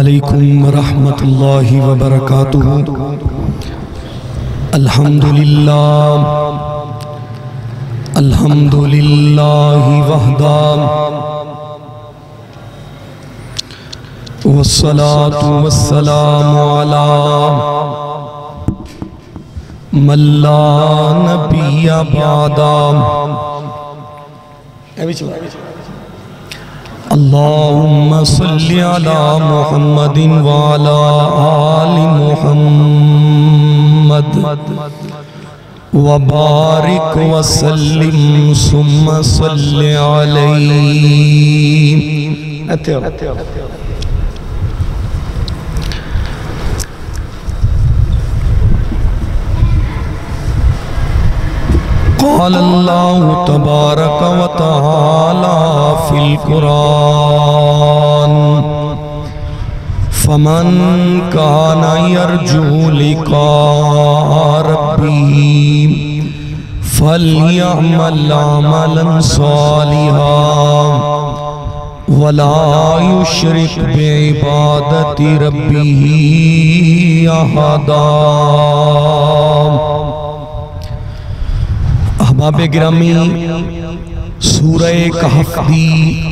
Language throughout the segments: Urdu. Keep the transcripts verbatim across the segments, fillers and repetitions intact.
علیکم ورحمۃ اللہ وبرکاتہ۔ الحمدللہ الحمدللہ وحدہ والصلاة والسلام علی من لا نبی بعدہ۔ اللہم صلی علی محمد وعلی آل محمد وبارک وسلم ثم صلی علیہ۔ قال اللہ تبارک و تعالی فی القرآن فمن کان یرجو لقاء ربہ فلیعمل عملا صالحا ولا یشرک بعبادت ربہ احدا۔ احباب گرامی، سورہ کہف دی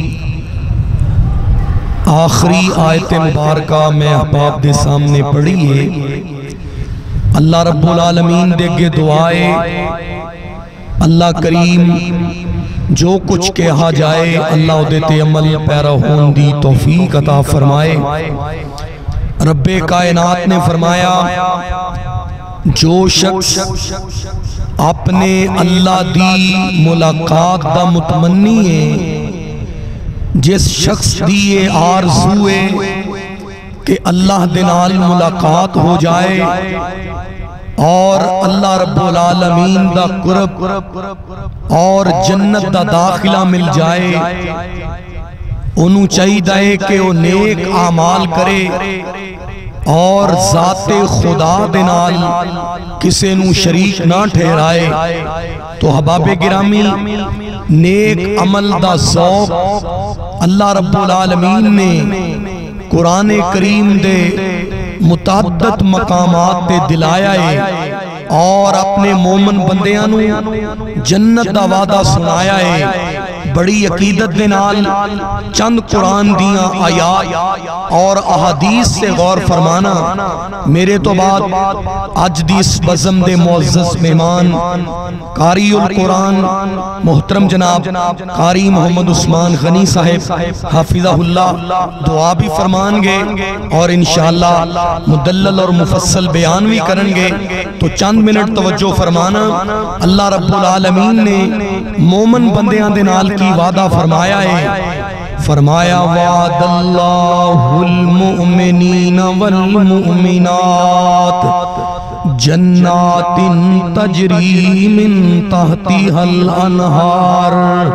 آخری آیت مبارکہ میں احباب دے سامنے پڑھی ہے۔ اللہ رب العالمین دے گے دعائے اللہ کریم جو کچھ کہا جائے اللہ دیتے عمل پیرا ہون دی توفیق عطا فرمائے۔ رب کائنات نے فرمایا جو شخص اپنے اللہ دی ملاقات دا متمنی ہے، جس شخص دی یہ آرزو ہے کہ اللہ دے نال ملاقات ہو جائے اور اللہ رب العالمین دا قرب اور جنت دا داخلہ مل جائے، انہوں چاہیے کہ وہ نیک اعمال کرے اور ذات خدا دے نال کسے نو شریک نہ ٹھہرائے۔ تو احباب گرامی، نیک عمل دا ذوق اللہ رب العالمین نے قرآن کریم دے متعدد مقامات تے دلایا ہے اور اپنے مومن بندیاں نو جنت دا وعدہ سنایا ہے۔ بڑی عقیدت دے نال چند قرآن دیاں آیات اور احادیث سے غور فرمانا۔ میرے تو بعد آج دی اس بزم دے معزز مہمان قاری القرآن محترم جناب قاری محمد عثمان غنی صاحب حافظہ اللہ دعا بھی فرمان گے اور انشاءاللہ مدلل اور مفصل بیان بھی کرن گے۔ تو چند منٹ توجہ فرمانا۔ اللہ رب العالمین نے مومن بندیاں دے نال کی وعدہ فرمایا ہے، فرمایا وعد اللہ المؤمنین والمؤمنات جنات تجری من تحتها الانہار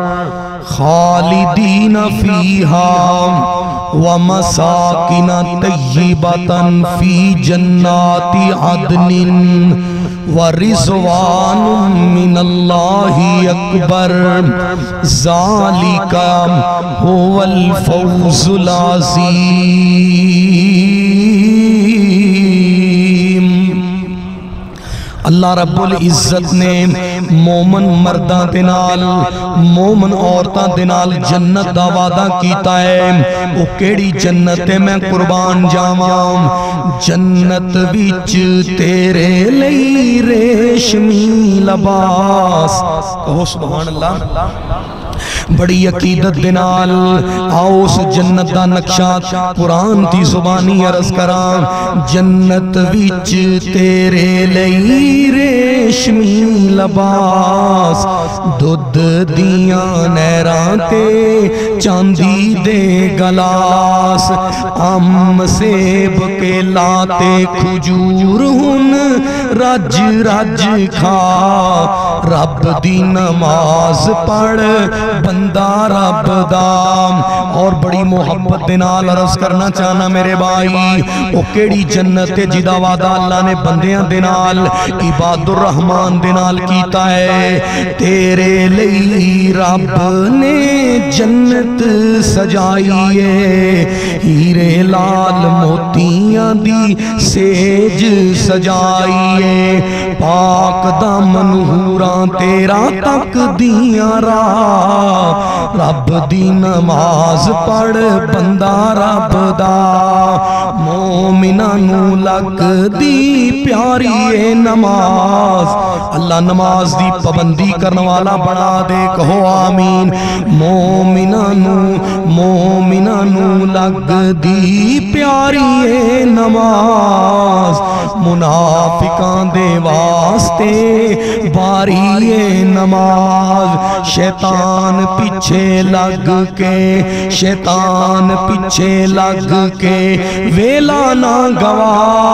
خالدین فیہا ومساکن طیبۃ فی جنات عدن ورضوان من اللہ اکبر ذالک هو الفوز العظیم۔ اللہ رب العزت نے مومن مرداں دے نال مومن عورتاں دے نال جنت دا وعدہ کیتا ہے۔ او کیڑی جنت ہے میں قربان جاواں، جنت وچ تیرے لئی ریشمی لباس۔ کہو سبحان اللہ۔ بڑی عقیدت دے نال آؤ اس جنت دا نقشہ قرآن دی زبانی عرض کراں۔ جنت وچ تیرے لئی ریشمی لباس، دودھ دیاں نہراں تے چاندی دے گلاس، ام سیب کے لاتے کھجور ہن رج رج کھا، رب دی نماز پڑھ بندہ رب دا. اور بڑی محبت دے نال عرض کرنا چاہنا میرے بھائی او کیڑی جنت جدا وعدہ اللہ نے بندیاں دے نال عباد الرحمن دے نال کیتا ہے. تیرے لئی رب نے جنت سجائی ہے, ہیرے لال موتیاں دی سیج سجائی ہے. پاک دامن حوراں تیرا تک دیاں راہ, رب دی نماز پڑھ بندہ رب دا. مومناں نو لگ دی پیاری اے نماز, اللہ نماز دی پابندی کرنے والا بنا دے, کہو آمین. مومناں نو مومناں نو لگ دی پیاری اے نماز, منافقاں دے واسطے باری اے نماز. شیطان پیچھے لگ کے شیطان پیچھے لگ کے ویلا نہ گوا,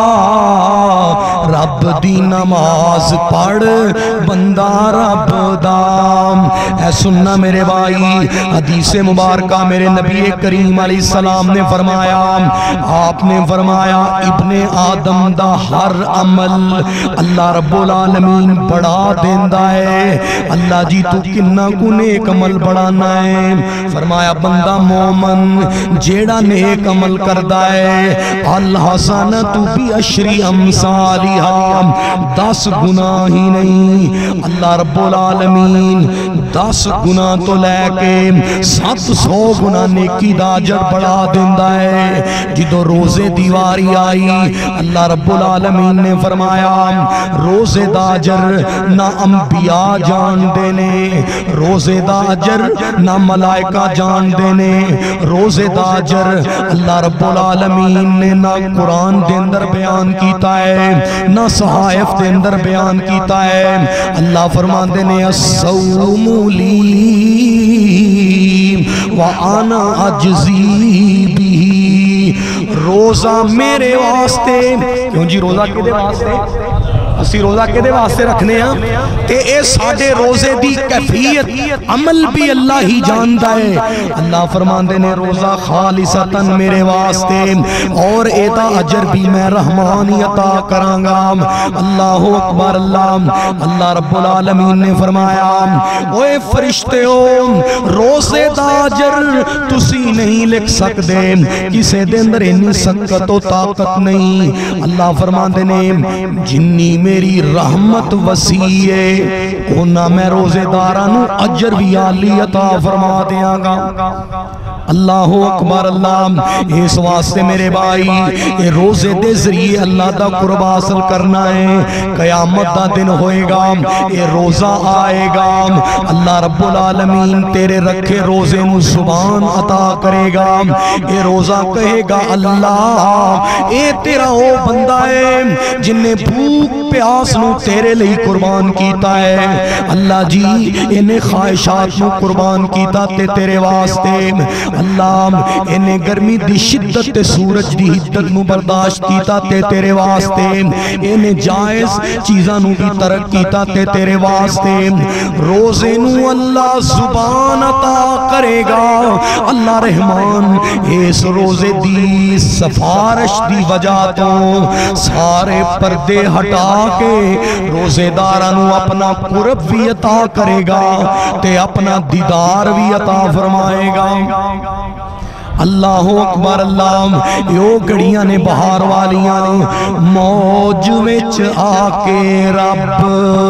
رب دی نماز پڑھ بندہ رب دا. اے سننا میرے بھائی, حدیث مبارکہ میرے نبی کریم علیہ السلام نے فرمایا, آپ نے فرمایا ابن آدم دا ہر عمل اللہ رب العالمین بڑھا دیندہ ہے. اللہ جی تو کنہ کو نیک عمل بڑھانا ہے. فرمایا بندہ مومن جیڑا نیک عمل کردہ ہے, الحسنۃ بعشر امثالہا, دس گناہ ہی نہیں اللہ رب العالمین دس گناہ تو لے کے سات سو گناہ نیکی دا اجر بڑھا دیندہ ہے. جدو روزے دیواری آئی اللہ رب العالمین نے فرمایا روزے دا اجر نہ انبیاء جان دینے, روزے دا اجر نہ ملائکہ جان دینے, روزے دا اجر اللہ رب العالمین نے نہ قرآن دے اندر بیان کیتا ہے نہ صحائف دے اندر بیان کیتا ہے. اللہ فرمان دینے الصوم لی وَأَنَا أَجْزِي بِهِ, روزہ میرے واسطے. کیوں جی روزہ کے دے واسطے, اسی روزہ کے دے واسطے رکھنے ہیں تے اے ساڑھے روزے دی کیفیت عمل بھی اللہ ہی جاندہ ہے. اللہ فرمان دینے روزہ خالصتاً میرے واسطے اور ایدہ اجر بھی میں رحمانی عطا کرانگا. اللہ اکبر اللہ. اللہ رب العالمین نے فرمایا اوے فرشتے ہو روزے دا اجر تسی نہیں لکھ سکتے, کسے دے اندر انہی سکت و طاقت نہیں. اللہ فرمان دینے جنی میری رحمت وسیع ہے اونا میں روزے دارانو اجر بھی عالی عطا فرما دیاں گا. اللہ اکبر اللہ. اس واسطے میرے بھائی اے روزے دے ذریعے اللہ دا قرب حاصل کرنا ہے. قیامت دا دن ہوئے گا, اے روزہ آئے گا, اللہ رب العالمین تیرے رکھے روزے نو زبان عطا کرے گا. اے روزہ کہے گا اللہ اے تیرا او بندہ ہے جن نے بھوک پیاس نو تیرے لئی قربان کیتا ہے. اللہ جی انہیں خواہشات نو قربان کیتا تے تیرے واسطے. اللہ انہیں گرمی دی شدت تے سورج دی حدت نو برداشت کیتا تے تیرے واسطے. انہیں جائز چیزاں نو بھی ترک کیتا تے تیرے واسطے. روزے نو اللہ زبان عطا کرے گا. اللہ رحمان اس روزے دی سفارش دی وجہ تو سارے پردے ہٹا کے روزے دارانو اپنا قرب بھی عطا کرے گا تے اپنا دیدار بھی عطا فرمائے گا. اللہ اکبر اللہ. یو گڑیاں نے بہار والیاں موج وچ آکے رب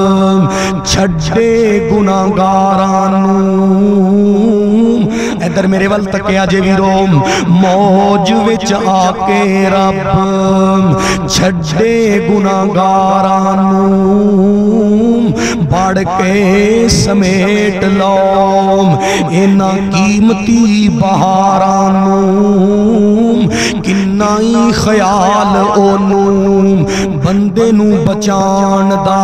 چھڑے گناہگارانو. ادھر میرے ول تکیا جے ویرو, موج وچ آکے رب چھڑے گناہگارانو, بڑھ کے سمیٹ لو اینا قیمتی بہارانو. کن نائی خیال اونو بندے نو بچان دا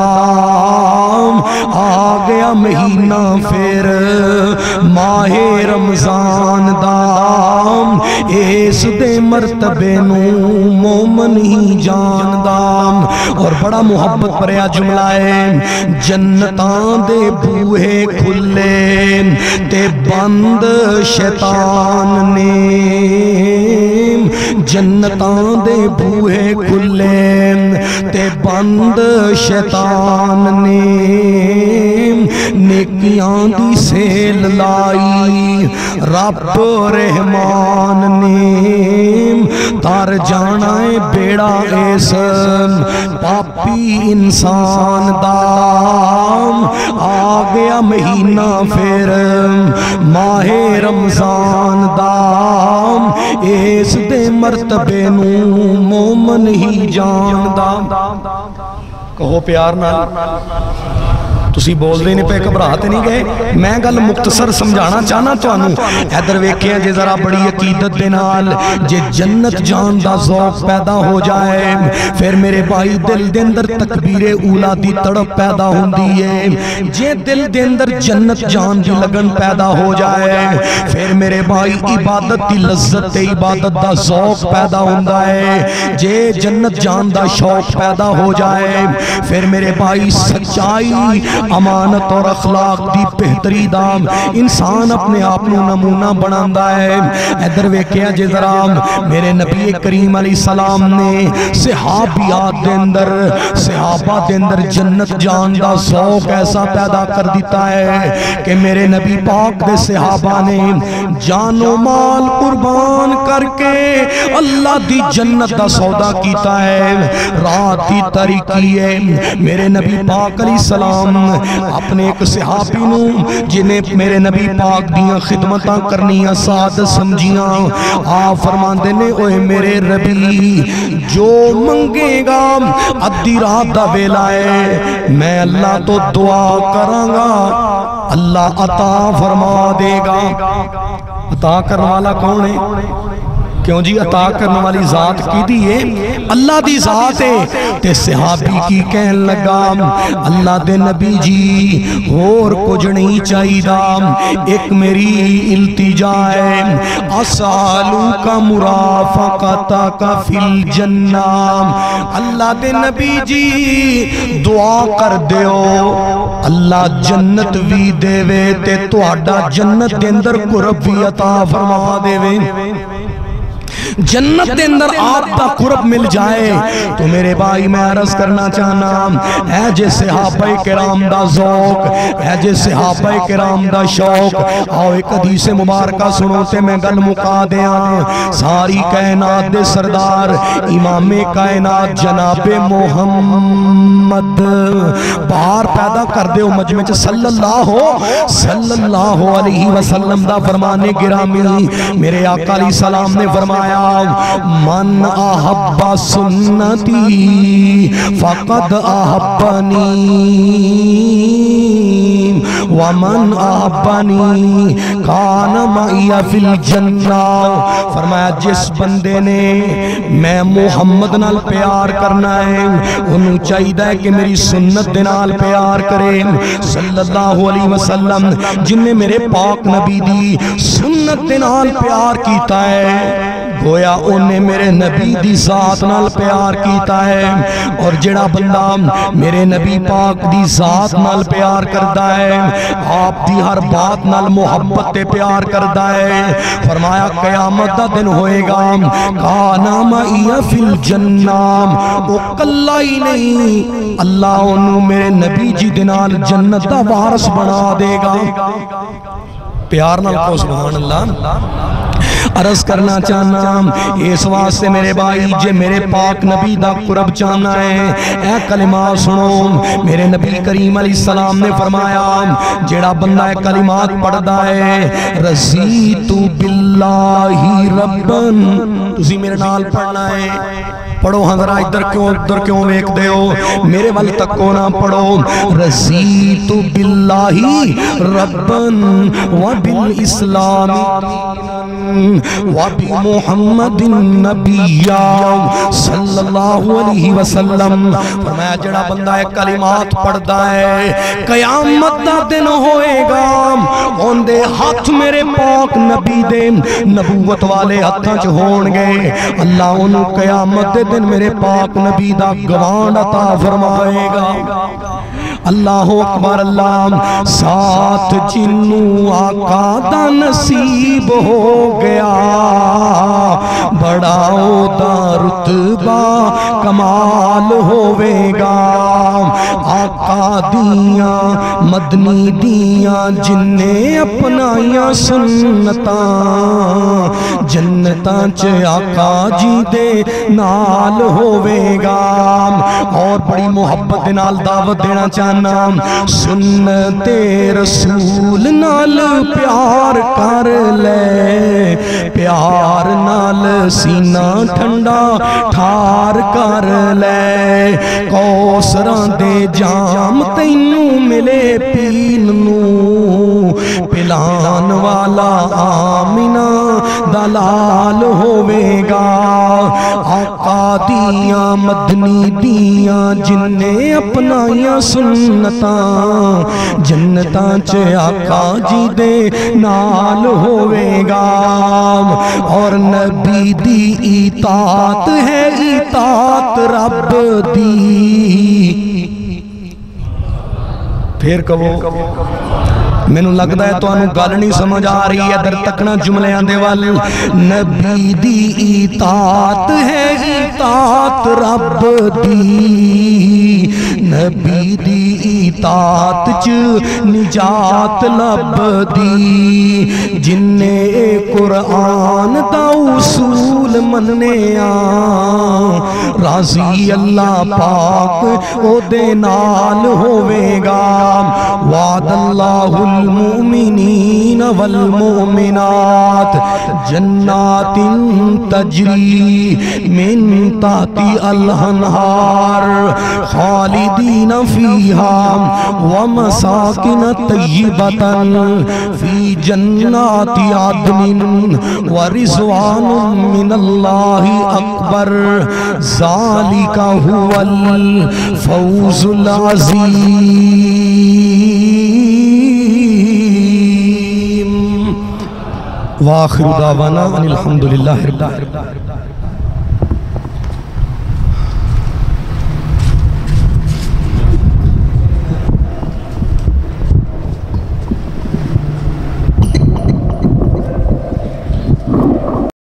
آ گیا مہینہ پھر ماہ رمضان دا اس دے مرتبے نو مومن ہی جان دا اور بڑا محبت پریا جملہ ہے جنتاں دے بوہے کھلے تے بند شیطان نے جنتاں دے بوہے کھلے تے بند شیطان نے نیکیاں دی سیل لائی رب رحمان نے تار جانا ہے بیڑا اس پاپی انسان دا آ گیا مہینہ پھر ماہ رمضان دا اس دے مرتبے نو مومن ہی جان دا کہو پیار نال تسی بول دے نے پہ گھبراتے نہیں گئے میں گل مختصر سمجھانا چاہنا تو انہوں ایدر ویکھیں جے ذرا بڑی عقیدت دے نال جے جنت جان دا ذوق پیدا ہو جائے پھر میرے بھائی دل دے اندر تکبیر اولا دی تڑپ پیدا ہوں دیئے جے دل دے اندر جنت جان دی لگن پیدا ہو جائے پھر میرے بھائی عبادت دی لذت تے عبادت دا ذوق پیدا ہوں دائے جے جنت جان دا شوق پیدا ہو جائے پھر میرے بھائی سچائی امانت اور اخلاق دی بہتری دام انسان اپنے آپ نو نمونہ بناندا ہے ادھر ویکھیا جے ذرا میرے نبی کریم علیہ السلام نے صحابیات دے اندر صحابہ دے اندر جنت جان دا ذوق ایسا پیدا کر دیتا ہے کہ میرے نبی پاک دے صحابہ نے جان و مال قربان کر کے اللہ دی جنت دا سودا کیتا ہے رات دی تاریکی ہے میرے نبی پاک علیہ السلام اپنے ایک صحابی نو جنہیں میرے نبی پاک دیاں خدمتاں کرنیاں سعادت سمجھیاں آپ فرمان دینے اوہ میرے ربی جو منگے گا ادھی رات دا ویلا ہے میں اللہ تو دعا کرانگا اللہ عطا فرما دے گا عطا کرنے والا کون ہے کیوں جی عطا کرنے والی ذات کی دیئے اللہ دی ذات ہے تے صحابی کی کہن لگا اللہ دے نبی جی اور کچھ نہیں چاہی دا ایک میری التجا ہے اسالو کا مرافقتا کا فی الجنہ اللہ دے نبی جی دعا کر دیو اللہ جنت بھی دے وے تے تو اڈا جنت دے اندر قرب بھی عطا فرما دے وے جنت دے اندر آپ کا قرب مل جائے تو میرے بھائی میں عرض کرنا چاہنا اے جے صحابہ کرام دا ذوق اے جے صحابہ کرام دا شوق آؤ ایک حدیث مبارکہ سنو تے میں گل مکا دیاں ساری کائنات دے سردار امام کائنات جناب محمد باہر پیدا کر دے مجمع چ صلی اللہ صلی اللہ علیہ وسلم دا فرمانے گرامی میرے آقا علیہ السلام نے فرمایا من احب سنتی فقد احبنی ومن احبنی کان معی فی الجنہ فرمایا جس بندے نے میں محمد نال پیار کرنا ہے انہوں چاہیدہ ہے کہ میری سنت نال پیار کرے صلی اللہ علیہ وسلم جن نے میرے پاک نبی دی سنت نال پیار کیتا ہے گویا انہیں میرے نبی دی ذات نال پیار کیتا ہے اور جڑا بندہ میرے نبی پاک دی ذات نال پیار کردا ہے آپ دی ہر بات نال محبت تے پیار کردا ہے فرمایا قیامت دا دن ہوئے گا کانا معی فی الجنہ وہ کلا ہی نہیں اللہ انہوں میرے نبی جی دنال جنت دا وارث بنا دے گا پیار نال کو سبحان اللہ عرض کرنا چاہنا اس واسطے میرے بھائی جے میرے پاک نبی دا قرب چاہنا ہے اے کلمات سنو میرے نبی کریم علیہ السلام نے فرمایا جیڑا بندہ ہے کلمات پڑھ دا ہے رضیتو باللہ ربن تسی میرے نال پڑھنا ہے پڑھو حضرہ ادھر کیوں ادھر کیوں ویک دے ہو میرے وال تک کو نہ پڑھو رضیتو باللہ ربن و بالاسلام وبمحمد نبیا صلی اللہ علیہ وسلم. فرمایا جڑا بندہ ایک کلمات پڑھدا ہے قیامت دا دن ہوئے گا اون دے ہاتھ میرے پاک نبی دے نبوت والے ہاتھاں چ ہون گے. اللہ انہوں قیامت دے دن میرے پاک نبی دا گوان عطا فرمائے گا. اللہ اکبر. اللہ ساتھ جنوں آقا دا نصیب ہو گیا بڑا او دا رتبہ کمال ہوئے گا. آقا دیاں مدنی دیاں جنہیں اپنائیاں سنتاں جنتاں چ آقا جی دے نال ہوئے گا. اور بڑی محبت نال دعوت دینا چاہنا سنتے رسول نال پیار کر لے پیار نال سینہ ٹھنڈا ٹھار کر لے. کوثراں دے جام تینوں ملے پین نو پلان والا آمینہ دلال ہوئے گا. آقا دیاں مدنی دیاں جنہیں اپنائیاں سنتاں جنتاں چ آقا جی دے نال ہوئے گا. اور نبی دی اطاعت ہے اطاعت رب دی. پھر کہو میں نو لگتا ہے تو انو گل نہیں سمجھ آ رہی ہے در تکنا جملے آندے وال. نبی دی اطاعت ہے اطاعت رب دی نبی دی اطاعت چ نجات لب دی. جننے قرآن دا اصول مننے آن راضی اللہ پاک او دے نال ہوئے گا. وعد اللہ المؤمنین والمؤمنات جنات تجری من تحتی الانہار خالدین فیہا ومساکن طیبتا فی جنات عدن ورضوان من اللہ اکبر. ذالک هو الفوز العظیم. وآخر دعوانا ان الحمدللہ رب العالمین.